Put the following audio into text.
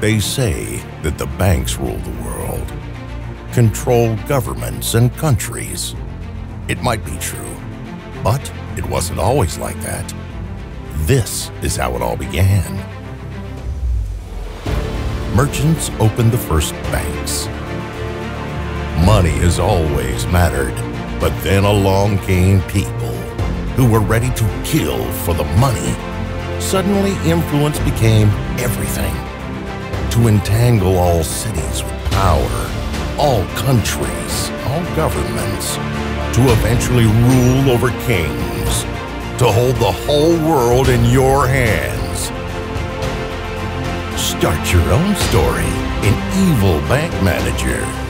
They say that the banks rule the world, control governments and countries. It might be true, but it wasn't always like that. This is how it all began. Merchants opened the first banks. Money has always mattered, but then along came people who were ready to kill for the money. Suddenly, influence became everything. To entangle all cities with power, all countries, all governments, to eventually rule over kings, to hold the whole world in your hands. Start your own story in Evil Bank Manager.